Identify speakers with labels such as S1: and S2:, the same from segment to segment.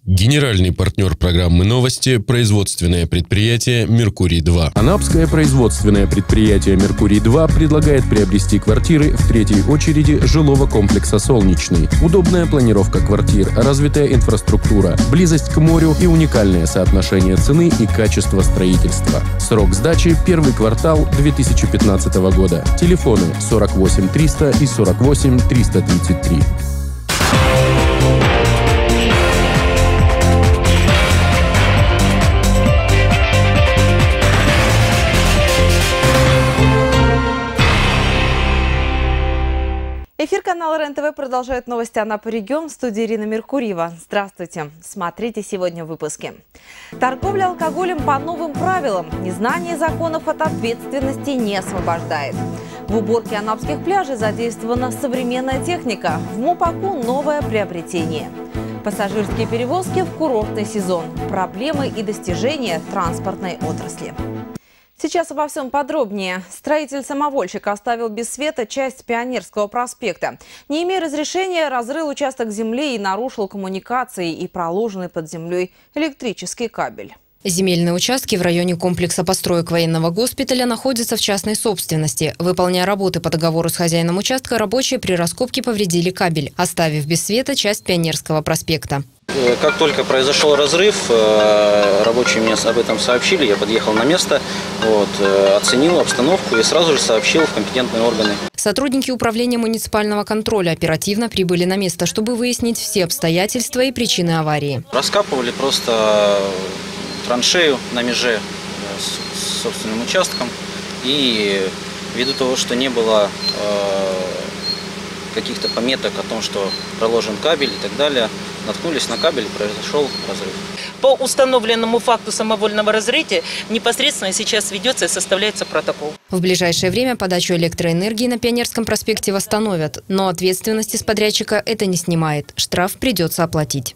S1: Генеральный партнер программы «Новости» – производственное предприятие «Меркурий-2».
S2: Анапское производственное предприятие «Меркурий-2» предлагает приобрести квартиры в третьей очереди жилого комплекса «Солнечный». Удобная планировка квартир, развитая инфраструктура, близость к морю и уникальное соотношение цены и качества строительства. Срок сдачи – первый квартал 2015 года. Телефоны 48 300 и 48 333.
S3: Эфир канала РЕН-ТВ продолжает новости Анапы регион. В студии Ирина Меркурьева. Здравствуйте. Смотрите сегодня в выпуске. Торговля алкоголем по новым правилам. Незнание законов от ответственности не освобождает. В уборке анапских пляжей задействована современная техника. В МОПАКу новое приобретение. Пассажирские перевозки в курортный сезон. Проблемы и достижения транспортной отрасли. Сейчас обо всем подробнее. Строитель-самовольщик оставил без света часть Пионерского проспекта. Не имея разрешения, разрыл участок земли и нарушил коммуникации и проложенный под землей электрический кабель.
S4: Земельные участки в районе комплекса построек военного госпиталя находятся в частной собственности. Выполняя работы по договору с хозяином участка, рабочие при раскопке повредили кабель, оставив без света часть Пионерского проспекта.
S5: Как только произошел разрыв, рабочие мне об этом сообщили, я подъехал на место, оценил обстановку и сразу же сообщил в компетентные органы.
S4: Сотрудники управления муниципального контроля оперативно прибыли на место, чтобы выяснить все обстоятельства и причины аварии.
S5: Раскапывали просто траншею на меже с собственным участком, и ввиду того, что не было каких-то пометок о том, что проложен кабель и так далее, наткнулись на кабель и произошел разрыв.
S6: По установленному факту самовольного разрытия непосредственно сейчас ведется и составляется протокол.
S4: В ближайшее время подачу электроэнергии на Пионерском проспекте восстановят, но ответственности с подрядчика это не снимает. Штраф придется оплатить.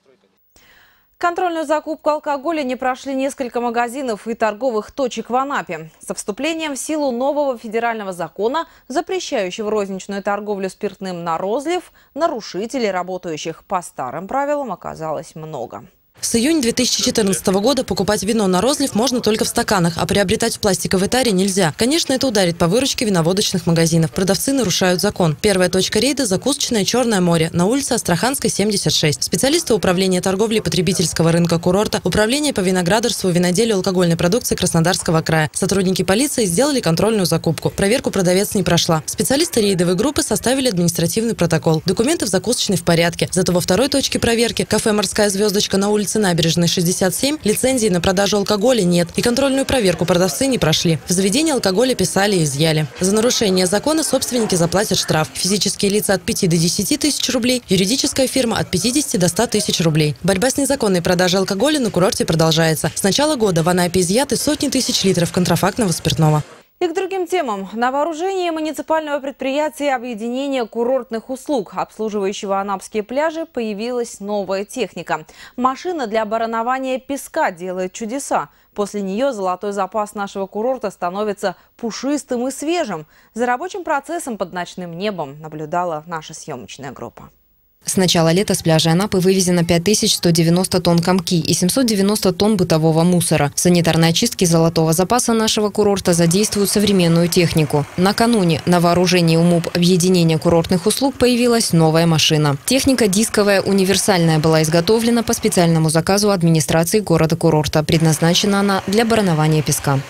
S3: Контрольную закупку алкоголя не прошли несколько магазинов и торговых точек в Анапе. Со вступлением в силу нового федерального закона, запрещающего розничную торговлю спиртным на розлив, нарушителей, работающих по старым правилам, оказалось много.
S7: С июня 2014 года покупать вино на розлив можно только в стаканах, а приобретать в пластиковой таре нельзя. Конечно, это ударит по выручке виноводочных магазинов. Продавцы нарушают закон. Первая точка рейда – закусочное «Черное море» на улице Астраханской, 76. Специалисты Управления торговли потребительского рынка курорта, Управления по виноградарству, виноделию, алкогольной продукции Краснодарского края. Сотрудники полиции сделали контрольную закупку. Проверку продавец не прошла. Специалисты рейдовой группы составили административный протокол. Документы в закусочной в порядке. Зато во второй точке проверки – кафе «Морская звездочка» на улице Набережной, 67, лицензии на продажу алкоголя нет, и контрольную проверку продавцы не прошли. В заведении алкоголя писали и изъяли. За нарушение закона собственники заплатят штраф. Физические лица от 5 до 10 тысяч рублей, юридическая фирма от 50 до 100 тысяч рублей. Борьба с незаконной продажей алкоголя на курорте продолжается. С начала года в Анапе изъяты сотни тысяч литров контрафактного спиртного.
S3: И к другим темам. На вооружении муниципального предприятия объединения курортных услуг, обслуживающего анапские пляжи, появилась новая техника. Машина для баранования песка делает чудеса. После нее золотой запас нашего курорта становится пушистым и свежим. За рабочим процессом под ночным небом наблюдала наша съемочная группа.
S4: С начала лета с пляжа Анапы вывезено 5190 тонн комки и 790 тонн бытового мусора. В санитарной очистке золотого запаса нашего курорта задействуют современную технику. Накануне на вооружении УМУП объединения курортных услуг появилась новая машина. Техника дисковая универсальная была изготовлена по специальному заказу администрации города-курорта. Предназначена она для баранования песка.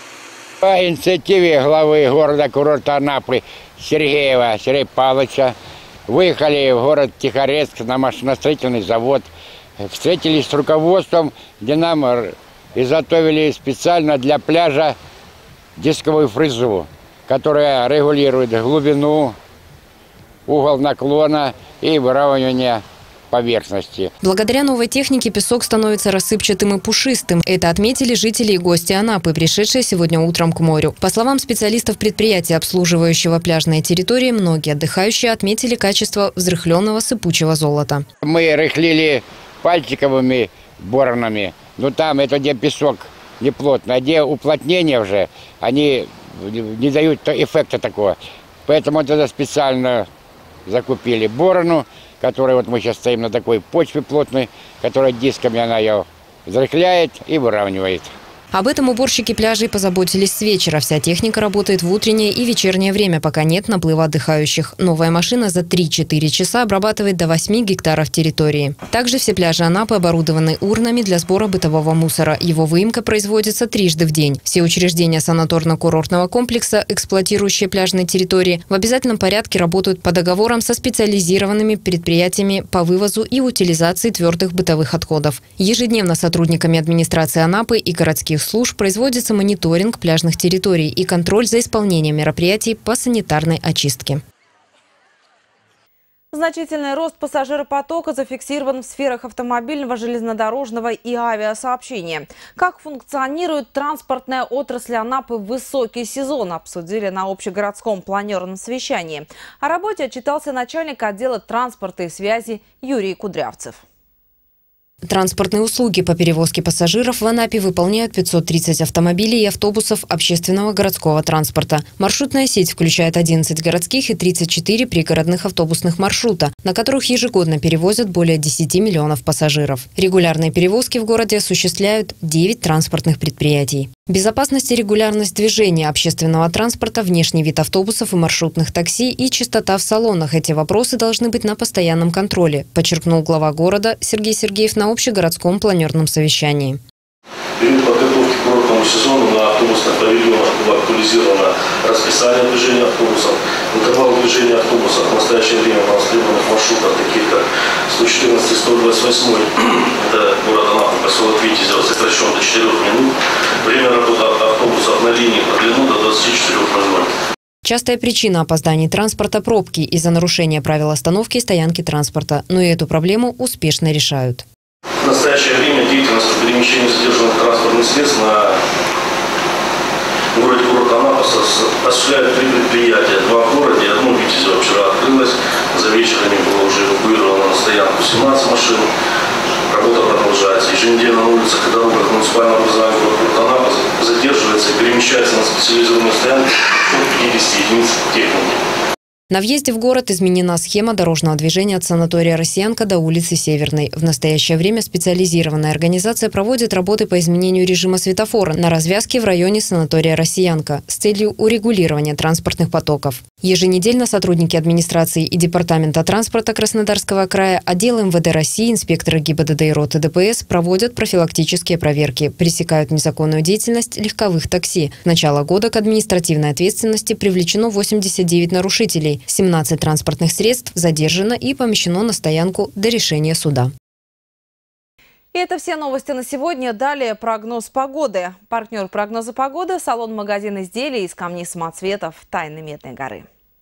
S8: По инициативе главы города-курорта Анапы Сергеева Сергея Павловича выехали в город Тихорецк на машиностроительный завод, встретились с руководством, где нам изготовили специально для пляжа дисковую фрезу, которая регулирует глубину, угол наклона и выравнивание поверхности.
S4: Благодаря новой технике песок становится рассыпчатым и пушистым. Это отметили жители и гости Анапы, пришедшие сегодня утром к морю. По словам специалистов предприятия, обслуживающего пляжные территории, многие отдыхающие отметили качество взрыхленного сыпучего золота.
S8: Мы рыхлили пальчиковыми боронами, но там это где песок не плотно, а где уплотнение уже, они не дают эффекта такого. Поэтому тогда специально закупили борону которая вот мы сейчас стоим на такой почве плотной, которая дисками она ее взрыхляет и выравнивает.
S4: Об этом уборщики пляжей позаботились с вечера. Вся техника работает в утреннее и вечернее время, пока нет наплыва отдыхающих. Новая машина за 3-4 часа обрабатывает до 8 гектаров территории. Также все пляжи Анапы оборудованы урнами для сбора бытового мусора. Его выемка производится трижды в день. Все учреждения санаторно-курортного комплекса, эксплуатирующие пляжные территории, в обязательном порядке работают по договорам со специализированными предприятиями по вывозу и утилизации твердых бытовых отходов. Ежедневно сотрудниками администрации Анапы и городских служб производится мониторинг пляжных территорий и контроль за исполнением мероприятий по санитарной очистке.
S3: Значительный рост пассажиропотока зафиксирован в сферах автомобильного, железнодорожного и авиасообщения. Как функционирует транспортная отрасль Анапы в высокий сезон, обсудили на общегородском планерном совещании. О работе отчитался начальник отдела транспорта и связи Юрий Кудрявцев.
S4: Транспортные услуги по перевозке пассажиров в Анапе выполняют 530 автомобилей и автобусов общественного городского транспорта. Маршрутная сеть включает 11 городских и 34 пригородных автобусных маршрута, на которых ежегодно перевозят более 10 миллионов пассажиров. Регулярные перевозки в городе осуществляют 9 транспортных предприятий. Безопасность и регулярность движения общественного транспорта, внешний вид автобусов и маршрутных такси и чистота в салонах – эти вопросы должны быть на постоянном контроле, подчеркнул глава города Сергей Сергеев на общегородском планерном совещании.
S9: В период подготовки к курортному сезону на автобусных павильонах было актуализировано расписание движения автобусов. Интервал движения автобусов в настоящее время на востребованных маршрутах, таких как 114 и 128, это город Анапа, поселок Витязево, сокращен до 4 минут. Время работы автобусов на линии продлено до 24:00.
S4: Частая причина опозданий транспорта – пробки из-за нарушения правил остановки и стоянки транспорта. Но и эту проблему успешно решают.
S9: В настоящее время деятельность по перемещению задержанных транспортных средств на городе курорт Анапа осуществляют 3 предприятия. 2 в городе, 1 в Витязево вчера открылось. За вечерами было уже эвакуировано на стоянку 17 машин. Работа продолжается. Еженедельно на улицах и дорогах муниципального образования курорта Анапа задерживается и перемещается на специализированную стоянку от 50 единиц техники.
S4: На въезде в город изменена схема дорожного движения от санатория «Россиянка» до улицы Северной. В настоящее время специализированная организация проводит работы по изменению режима светофора на развязке в районе санатория «Россиянка» с целью урегулирования транспортных потоков. Еженедельно сотрудники администрации и департамента транспорта Краснодарского края, отдела МВД России, инспекторы ГИБДД и роты ДПС проводят профилактические проверки, пресекают незаконную деятельность легковых такси. С начала года к административной ответственности привлечено 89 нарушителей. 17 транспортных средств задержано и помещено на стоянку до решения суда.
S3: И это все новости на сегодня. Далее прогноз погоды. Партнер прогноза погоды – салон-магазин изделий из камней самоцветов «Тайны Медной горы».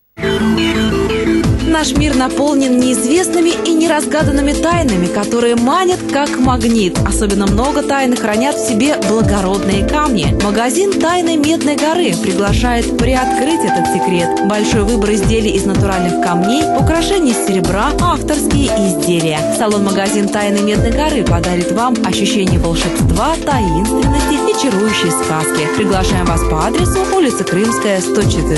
S10: Наш мир наполнен неизвестными и неразгаданными тайнами, которые манят как магнит. Особенно много тайн хранят в себе благородные камни. Магазин «Тайны Медной горы» приглашает приоткрыть этот секрет. Большой выбор изделий из натуральных камней, украшений из серебра, авторские изделия. Салон-магазин «Тайны Медной горы» подарит вам ощущение волшебства, таинственности и чарующей сказки. Приглашаем вас по адресу улица Крымская, 114.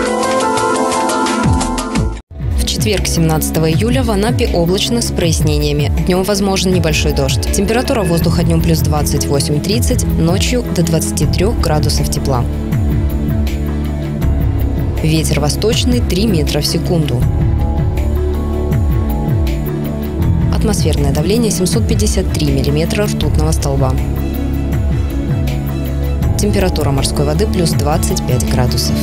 S4: В четверг, 17 июля, в Анапе облачно с прояснениями. Днем возможен небольшой дождь. Температура воздуха днем плюс 28-30, ночью до 23 градусов тепла. Ветер восточный 3 метра в секунду. Атмосферное давление 753 миллиметра ртутного столба. Температура морской воды плюс 25 градусов.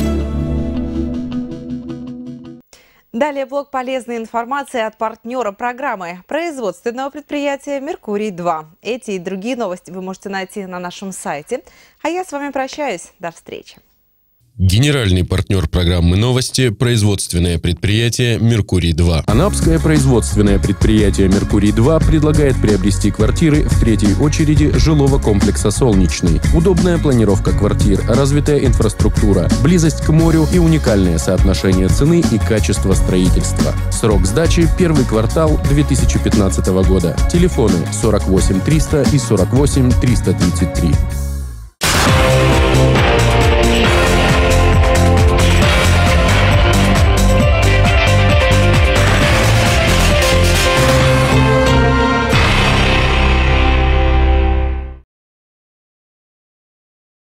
S3: Далее блок полезной информации от партнера программы производственного предприятия «Меркурий-2». Эти и другие новости вы можете найти на нашем сайте. А я с вами прощаюсь. До встречи.
S1: Генеральный партнер программы «Новости» – производственное предприятие «Меркурий-2».
S2: Анапское производственное предприятие «Меркурий-2» предлагает приобрести квартиры в 3-й очереди жилого комплекса «Солнечный». Удобная планировка квартир, развитая инфраструктура, близость к морю и уникальное соотношение цены и качества строительства. Срок сдачи – 1-й квартал 2015 года. Телефоны 48 300 и 48 333.